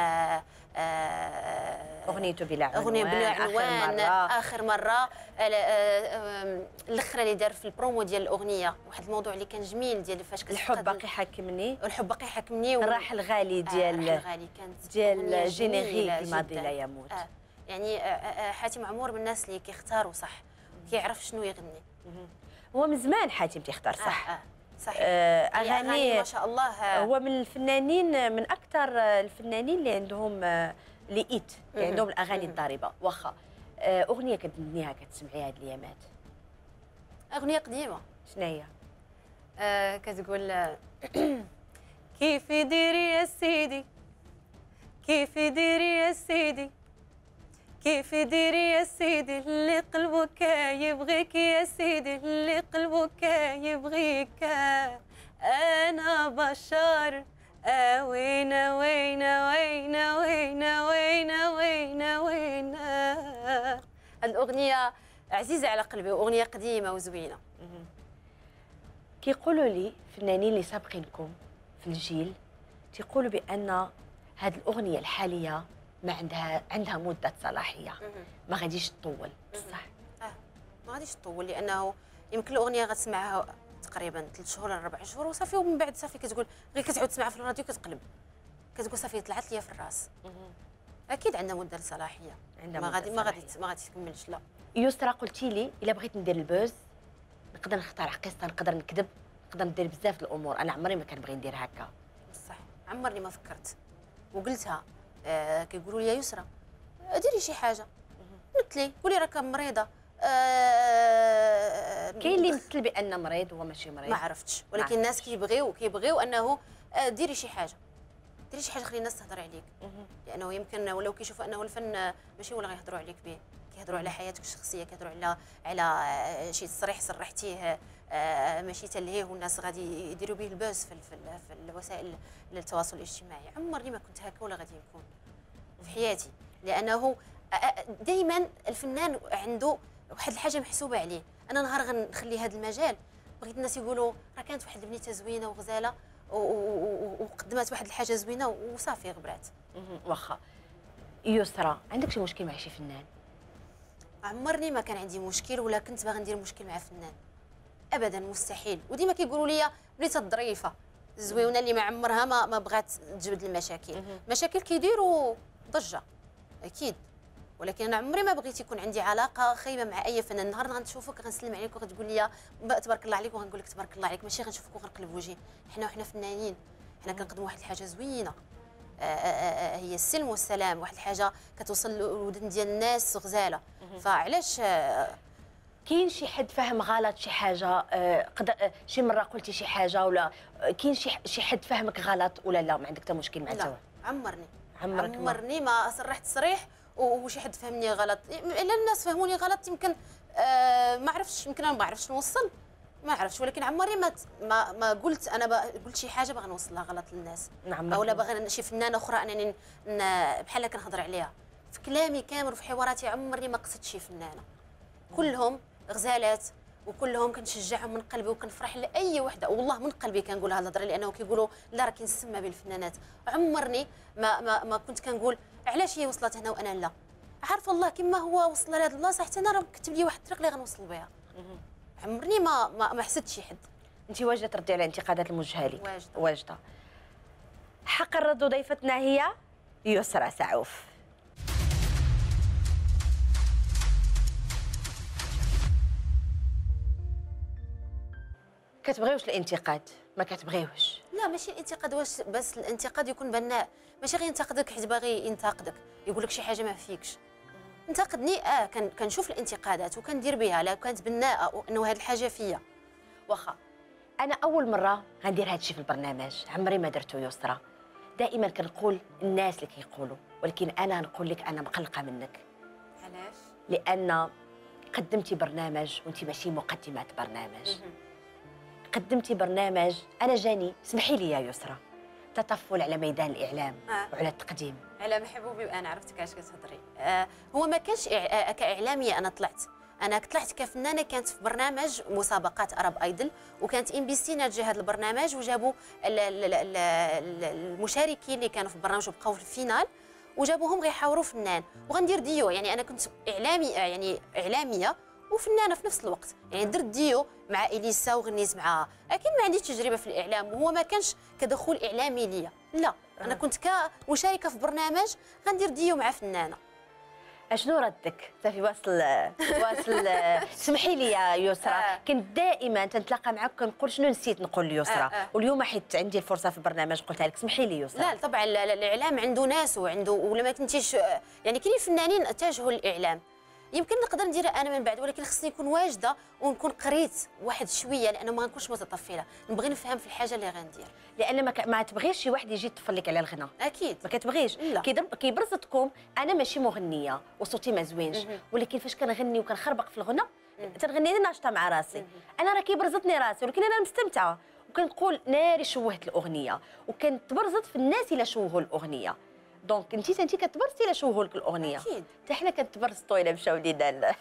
اغنيته بلا عنوان، اغنيه بلا عنوان، اخر مره الاخرى اللي دار في البرومو ديال الاغنيه، واحد الموضوع اللي كان جميل ديال فاش الحب باقي حاكمني، الحب باقي حاكمني، الراح الغالي ديال الغالي كانت ديال جينيريك الماضي لا يموت. يعني حاتم عمور من الناس اللي كيختاروا صح، كيعرف شنو يغني. هو من زمان حاتم تيختار صح. صح. اغاني ما شاء الله. هو من الفنانين، من اكثر الفنانين اللي عندهم ليت، اللي عندهم الاغاني الضاربه. واخا اغنيه كتغنيها كتسمعيها هاد الايامات؟ اغنيه قديمه. شنو هي؟ كتقول كيف ديري يا سيدي، كيف ديري يا سيدي، كيف ديري يا سيدي اللي قلبك يبغيك، يا سيدي اللي قلبك يبغيك، انا بشر وين وين وين وين وين وين وين. الأغنية عزيزة على قلبي، وأغنية قديمة وزوينة. كيقولوا لي فنانين اللي سابقينكم في الجيل تيقولوا بأن هذه الأغنية الحالية ما عندها مدة صلاحية، ما غاديش تطول. بصح ما غاديش تطول، لأنه يمكن الأغنية غتسمعها تقريبا 3 شهور ولا 4 شهور وصافي، ومن بعد صافي كتقول غير كتعاود تسمعها في الراديو كتقلب، كتقول صافي طلعت ليا في الراس. اكيد عندنا مده صلاحيه، ما غادي تكملش. لا يسرى، قلتي لي الا بغيت ندير البوز نقدر نختار قصه، نقدر نكذب، نقدر ندير بزاف د الامور. انا عمري ما كنبغي ندير هكا. بصح عمرني ما فكرت وقلتها. كيقولوا لي يا يسرى ديري شي حاجه، مثلي قولي راك مريضه. كاين اللي يمثل بان مريض وهو ماشي مريض، ما عرفتش، ولكن الناس كيبغيو انه ديري شي حاجه، ديري شي حاجه خلي الناس تهضر عليك. لانه يمكن ولو كيشوفوا انه الفن ماشي هو اللي غيهضروا عليك به، كيهضروا على حياتك الشخصيه، كيهضروا على شي تصريح صرحتيه ماشي تلهيه، والناس غادي يديروا به الباس في الوسائل التواصل الاجتماعي. عمرني ما كنت هكا ولا غادي نكون في حياتي، لانه دائما الفنان عنده واحد الحاجه محسوبه عليه. انا نهار غنخلي هذا المجال بغيت الناس يقولوا راه كانت واحد البنيته زوينه وغزاله وقدمت واحد الحاجه زوينه وصافي غبرات. واخا. يسرى، عندك شي مشكل مع شي فنان؟ عمرني ما كان عندي مشكل ولا كنت باغا ندير مشكل مع فنان ابدا، مستحيل. وديما كيقولوا لي بنيته الظريفه الزوينه اللي ما عمرها ما بغات تجبد المشاكل. مشاكل كيديروا ضجه اكيد، ولكن انا عمري ما بغيت يكون عندي علاقه خايبه مع اي فنان. النهار غنشوفك غنسلم عليك وغتقول لي تبارك الله عليك وغنقول لك تبارك الله عليك، ماشي غنشوفك وغنقلب وجهي. حنا فنانين، حنا كنقدموا واحد الحاجه زوينه، هي السلم والسلام، واحد الحاجه كتوصل للودن ديال الناس غزاله. فعلاش كاين شي حد فهم غلط شي حاجه؟ شي مره قلتي شي حاجه ولا كاين شي حد فهمك غلط ولا لا ما عندك حتى مشكل مع لا عمرني ما صرحت تصريح وشي حد فهمني غلط. الا الناس فهموني غلط يمكن ما عرفتش، يمكن انا ما عرفتش نوصل، ما عرفتش، ولكن عمري ما قلت انا قلت شي حاجه باغا نوصلها غلط للناس، اولا باغا شي فنانه اخرى انني بحال كنهضر عليها. في كلامي كامل وفي حواراتي عمرني ما قصدت شي فنانه، كلهم غزالات وكلهم كنشجعهم من قلبي وكنفرح لاي وحده، والله من قلبي كنقول هذه الهضره، لانه كيقولوا لا راه كنسمى بين الفنانات. عمرني ما كنت كنقول علاش هي وصلت هنا وانا لا. عارفه الله كما هو وصل لهذه البلاصه حتى انا راه كتب لي واحد الطريق اللي غنوصل بها. عمرني ما حسدت شي حد. انت واجده تردي على الانتقادات الموجهه لك؟ واجده. حق الرد ضيفتنا هي يسرى سعوف. كتبغيوش الانتقاد؟ ما كتبغيوش؟ لا ماشي الانتقاد واش بس، الانتقاد يكون بناء، ماشي غير ينتقدك حيت باغي ينتقدك، يقول لك شي حاجه ما فيكش. انتقدني كنشوف الانتقادات وكندير بها لا كانت بناءه وانه هذه الحاجه فيا. واخا انا اول مره غندير هذا الشيء في البرنامج، عمري ما درته يسرى. دائما كنقول الناس اللي كيقولوا، ولكن انا نقول لك انا مقلقه منك. علاش؟ لان قدمتي برنامج وانت ماشي مقدمه برنامج. قدمتي برنامج، انا جاني اسمحي لي يا يسرى تطفل على ميدان الاعلام وعلى التقديم. على محبوبي وانا عرفتك اش كتهضري. هو ما كانش كاعلاميه، انا طلعت كفنانه، كانت في برنامج مسابقات ارب ايدل، وكانت ام بي سي ناجحه هذا البرنامج، وجابوا المشاركين اللي كانوا في البرنامج وبقاو في الفينال، وجابوهم غيحاوروا فنان وغندير ديو. يعني انا كنت اعلاميه وفنانه في نفس الوقت، يعني درت ديو مع اليسا وغنيت معاها، لكن ما عنديش تجربه في الاعلام، وهو ما كانش كدخول اعلامي ليا، لا انا كنت كمشاركه في برنامج غندير ديو مع فنانه. اشنو ردك؟ صافي واصل سمحي لي يا يسرى. كنت دائما تنتلاقى معك كنقول شنو نسيت نقول ليسرى، واليوم حيت عندي الفرصه في البرنامج قلتها لك. سمحي لي يسرى. لا طبعا الاعلام عنده ناس وعنده، ولا ما كنتيش يعني كاينين فنانين اتجهوا للاعلام، يمكن نقدر نديرها انا من بعد، ولكن خصني نكون واجده ونكون قريت واحد شويه، لانه ما نكونش متطفله، نبغي نفهم في الحاجه اللي غندير. لان ما تبغيش شي واحد يجي يطفل لك على الغنى. اكيد ما كتبغيش. كيبرزتكم انا ماشي مغنيه وصوتي ما زوينش، ولكن فاش كنغني وكنخربق في الغنى تنغني ناشطه مع راسي. انا راه كيبرزتني راسي، ولكن انا مستمتعه وكنقول ناري شوهت الاغنيه، وكنتبرزت في الناس الا شوهوا الاغنيه. دونك انت كتبرزتي الا شوهوا لك الاغنيه. اكيد حتى حنا كنتبرزطوا الا مشاو لينا.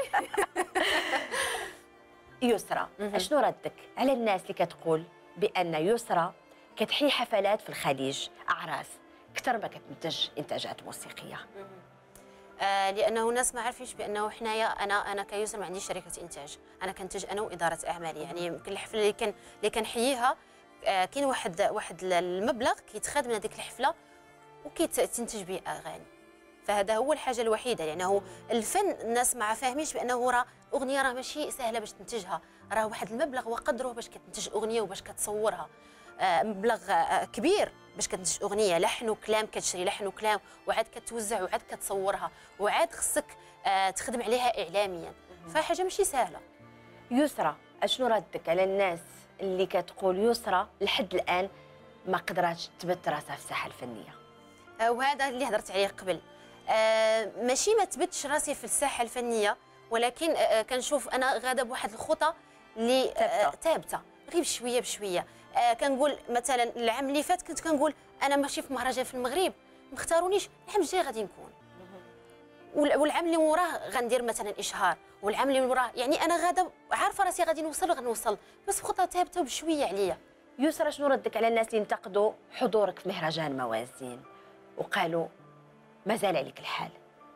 يسرى اشنو ردك على الناس اللي كتقول بان يسرى كتحيي حفلات في الخليج اعراس اكثر ما كتنتج انتاجات موسيقيه؟ لانه الناس ما عارفينش بانه حنايا انا كيسرى ما عنديش شركه انتاج، انا كنتج انا واداره اعمالي. يعني يمكن الحفله اللي كنحييها كاين واحد المبلغ كيتخاد من هذيك الحفله وكيتنتج به اغاني، فهذا هو الحاجه الوحيده. لانه الفن الناس ما فاهمينش بانه راه اغنيه راه ماشي سهله باش تنتجها، راه واحد المبلغ وقدره باش كتنتج اغنيه وباش كتصورها، مبلغ كبير باش كتنتج اغنيه، لحن وكلام، كتشري لحن وكلام وعاد كتوزع وعاد كتصورها وعاد خصك تخدم عليها اعلاميا، فحاجه ماشي سهله. يسرى اشنو ردك على الناس اللي كتقول يسرى لحد الان ما قدراتش تثبت راسها في الساحه الفنيه؟ وهذا اللي هضرت عليه قبل، ماشي ما تبتش راسي في الساحه الفنيه، ولكن كنشوف انا غاده بواحد الخطى اللي ثابته غير بشويه بشويه. كنقول مثلا العام اللي فات كنت كنقول انا ماشي في مهرجان في المغرب ما اختارونيش، العام الجاي غادي نكون، والعام اللي وراه غندير مثلا اشهار، والعام اللي وراه يعني انا غاده عارفه راسي غادي نوصل بس بخطى ثابته وبشويه عليا. يسرى شنو ردك على الناس اللي انتقدوا حضورك في مهرجان موازين وقالوا مازال عليك الحال؟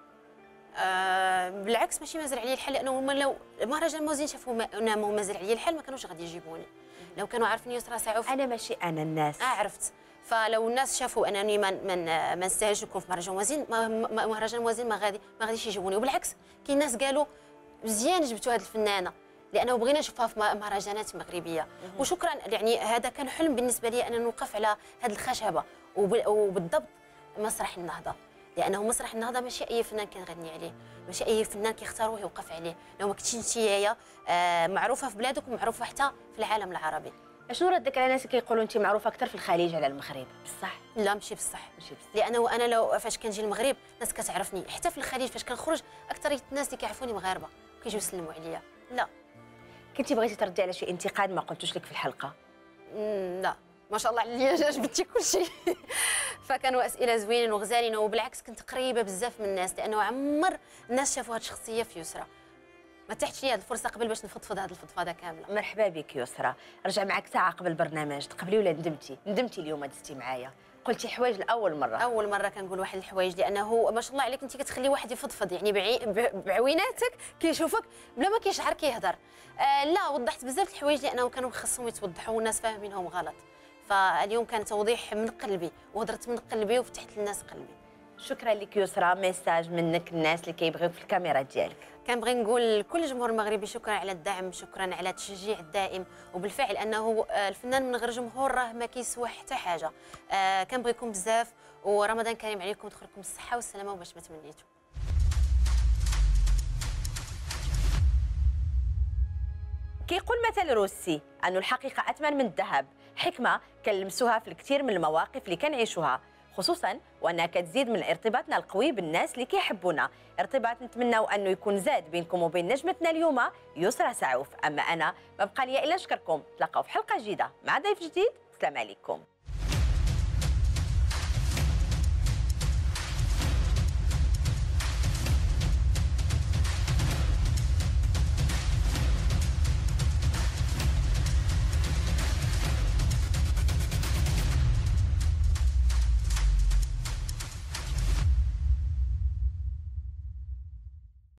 بالعكس ماشي مازال عليا الحال، لانه لو مهرجان موازين شافوا انا مازال عليا الحال ما كانوش غادي يجيبوني. لو كانوا عارفين يسرى سعوف انا ماشي انا الناس عرفت، فلو الناس شافوا انني ما نستاهلش نكون في مهرجان موازين، مهرجان موازين ما غاديش يجيبوني. وبالعكس كاين ناس قالوا مزيان جبتوا هذه الفنانه لانه بغينا نشوفها في مهرجانات مغربيه، وشكرا. يعني هذا كان حلم بالنسبه لي ان نوقف على هذه الخشبه، وبالضبط مسرح النهضه، لانه مسرح النهضه ماشي اي فنان كنغني عليه، ماشي اي فنان كيختاروه يوقف عليه. لو ما كنتيش انتيا معروفه في بلادك ومعروفه حتى في العالم العربي. اشنو ردك على الناس اللي كيقولوا انت معروفه اكثر في الخليج على المغرب؟ بصح؟ لا ماشي بصح، لانه انا لو فاش كنجي المغرب الناس كتعرفني، حتى في الخليج فاش كنخرج اكثر الناس اللي كيعرفوني مغاربه كيجيو يسلموا عليا. لا كنتي بغيتي تردي على شي انتقاد ما قلتوش لك في الحلقه؟ لا ما شاء الله عليا جبتي كل شيء. فكانوا اسئله زوينين وغزالين، وبالعكس كنت قريبه بزاف من الناس، لانه عمر الناس شافوا هذه الشخصيه في يسرى. ما تحتش لي هذه الفرصه قبل باش نفضفض هذه الفضفاضه كامله. مرحبا بك يسرى، رجع معك ساعه قبل البرنامج، تقبلي ولا ندمتي اليوم دزتي معايا؟ قلتي حوايج لاول مره. اول مره كنقول واحد الحوايج، لانه ما شاء الله عليك انت كتخلي واحد يفضفض، يعني بعويناتك كيشوفك بلا ما كيشعر كيهضر. لا وضحت بزاف الحوايج لانه كانوا خصهم يتوضحوا والناس فاهمينهم غلط. فاليوم كان توضيح من قلبي، وهضرت من قلبي وفتحت للناس قلبي. شكرا لك يسرى، ميساج منك الناس اللي كيبغيوك في الكاميرا ديالك. كنبغي نقول لكل الجمهور المغربي شكرا على الدعم، شكرا على التشجيع الدائم، وبالفعل انه الفنان من غير جمهور راه ما كيسوى حتى حاجه. كنبغيكم بزاف، ورمضان كريم عليكم، دخلكم الصحه والسلامه وباش ما تمنيتوا. كيقول مثل روسي أنه الحقيقة أثمن من الذهب، حكمة كنلمسوها في الكثير من المواقف اللي كنعيشوها، خصوصا وأنها كتزيد من ارتباطنا القوي بالناس اللي كيحبونا، ارتباط نتمناو أنه يكون زاد بينكم وبين نجمتنا اليوم يسرى سعوف. أما أنا ما بقى لي إلا نشكركم، تلاقاو في حلقة جديدة مع ضيف جديد، السلام عليكم.